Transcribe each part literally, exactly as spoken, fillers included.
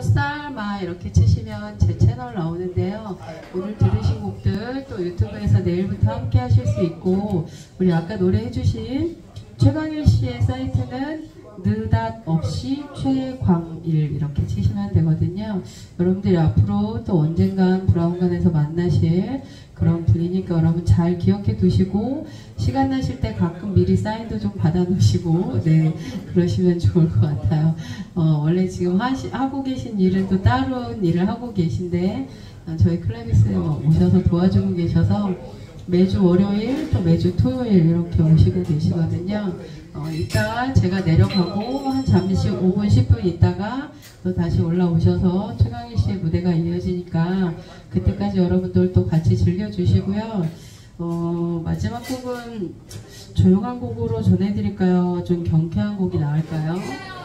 쌀마 이렇게 치시면 제 채널 나오는데요. 오늘 들으신 곡들 또 유튜브에서 내일부터 함께 하실 수 있고, 우리 아까 노래해 주신 최광일 씨의 사이트는 느닷없이 최광일 이렇게 치시면 되거든요. 여러분들이 앞으로 또 언젠간 브라운관에서 만나실 그런 분이니까 여러분 잘 기억해 두시고, 시간 나실 때 가끔 미리 사인도 좀 받아 놓으시고, 네, 그러시면 좋을 것 같아요. 어, 원래 지금 하시, 하고 계신 일은 또 다른 일을 하고 계신데, 어, 저희 클라비스에 오셔서 도와주고 계셔서 매주 월요일 또 매주 토요일 이렇게 오시고 계시거든요. 어, 이따 제가 내려가고 한 잠시 오 분 십 분 있다가 또 다시 올라오셔서 최광일 씨의 무대가 이어지니까 그때까지 여러분들 또 같이 즐겨주시고요. 어, 마지막 곡은 조용한 곡으로 전해드릴까요? 좀 경쾌한 곡이 나을까요?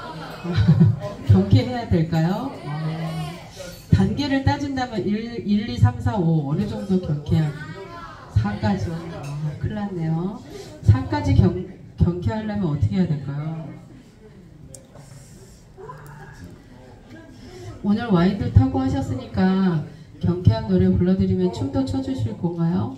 경쾌해야 될까요? 어, 단계를 따진다면 일, 일, 이, 삼, 사, 오 어느 정도 경쾌한? 사까지. 어, 큰일 났네요. 사까지 경, 경쾌하려면 어떻게 해야 될까요? 오늘 와인도 타고 하셨으니까 경쾌한 노래 불러드리면 춤도 춰주실 건가요?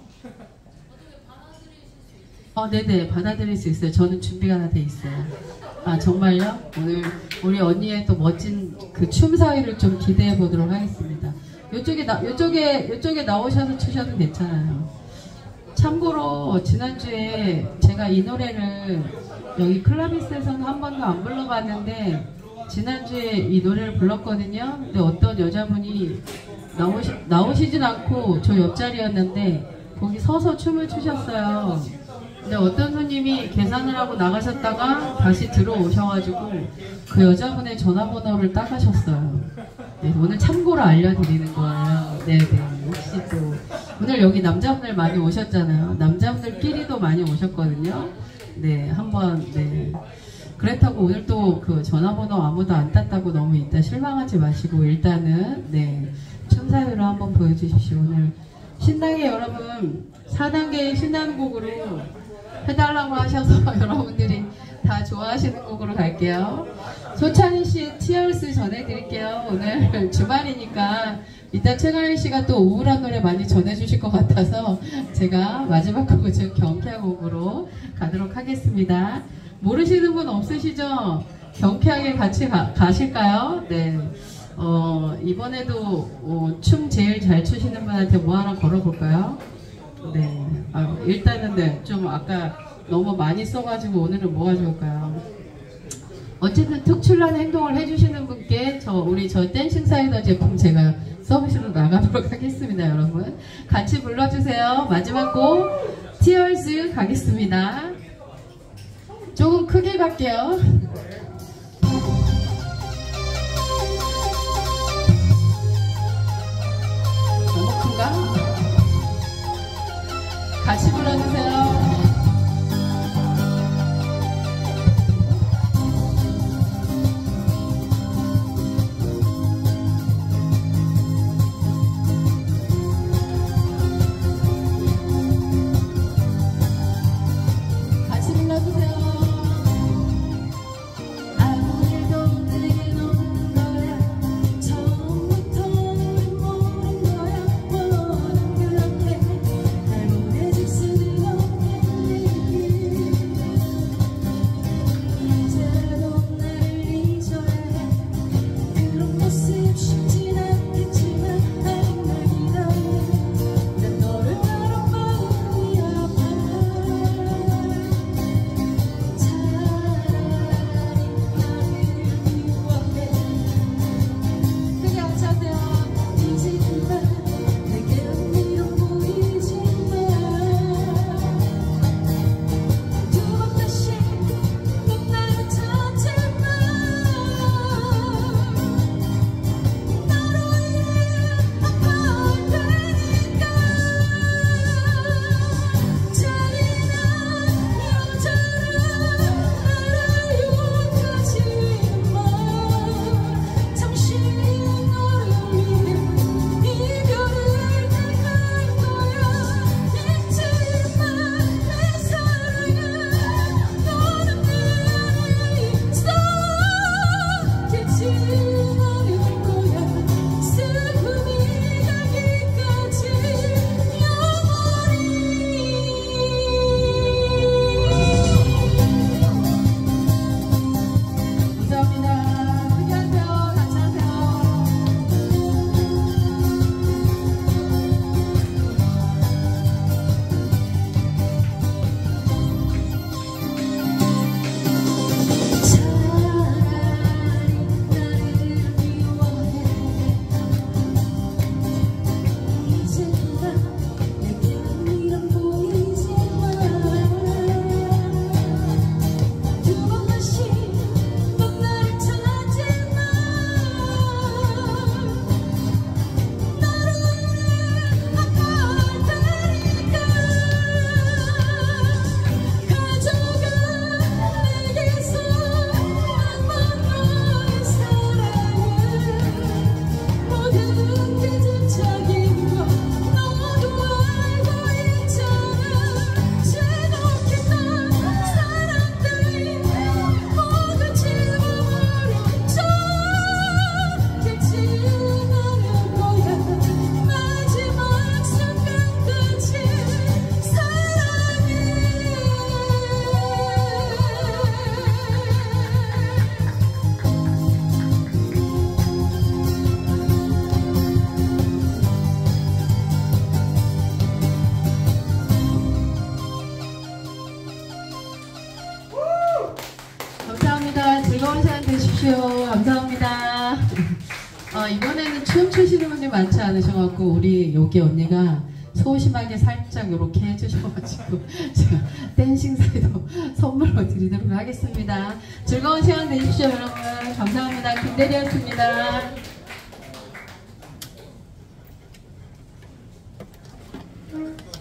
어, 네네, 받아들일 수 있어요. 저는 준비가 다 돼 있어요. 아, 정말요? 오늘 우리 언니의 또 멋진 그 춤 사위를 좀 기대해 보도록 하겠습니다. 요쪽에, 나, 요쪽에, 요쪽에 나오셔서 추셔도 괜찮아요. 참고로 지난주에 제가 이 노래를 여기 클라비스에서는 한 번도 안 불러봤는데 지난주에 이 노래를 불렀거든요. 근데 어떤 여자분이 나오시, 나오시진 않고 저 옆자리였는데 거기 서서 춤을 추셨어요. 근데 어떤 손님이 계산을 하고 나가셨다가 다시 들어오셔가지고 그 여자분의 전화번호를 따가셨어요. 네, 오늘 참고로 알려드리는 거예요. 네네. 혹시 또 오늘 여기 남자분들 많이 오셨잖아요. 남자분들끼리도 많이 오셨거든요. 네, 한번 네. 그렇다고 오늘 또 그 전화번호 아무도 안 땄다고 너무 이따 실망하지 마시고 일단은 네, 춤사위로 한번 보여주십시오. 오늘 신나게 여러분 사 단계의 신나는 곡으로 해달라고 하셔서 여러분들이 다 좋아하시는 곡으로 갈게요. 소찬희 씨의 티얼스 전해드릴게요. 오늘 주말이니까 이따 최광일 씨가 또 우울한 노래 많이 전해주실 것 같아서 제가 마지막 곡은 좀 경쾌한 곡으로 가도록 하겠습니다. 모르시는 분 없으시죠? 경쾌하게 같이 가, 가실까요? 네. 어, 이번에도 어, 춤 제일 잘 추시는 분한테 뭐 하나 걸어볼까요? 네. 아, 일단은 네, 좀 아까 너무 많이 써가지고 오늘은 뭐가 좋을까요? 어쨌든 특출난 행동을 해주시는 분께 저 우리 저 댄싱 사이더 제품 제가 서비스로 나가도록 하겠습니다. 여러분 같이 불러주세요. 마지막 곡 티얼스 가겠습니다. 조금 크게 갈게요. 너무 큰가? 같이 불러주세요. 춤추시는 분이 많지 않으셔갖고 우리 여기 언니가 소심하게 살짝 이렇게 해주셔가지고 제가 댄싱 사이도 선물로 드리도록 하겠습니다. 즐거운 시간 되십시오 여러분. 감사합니다. 김대리였습니다.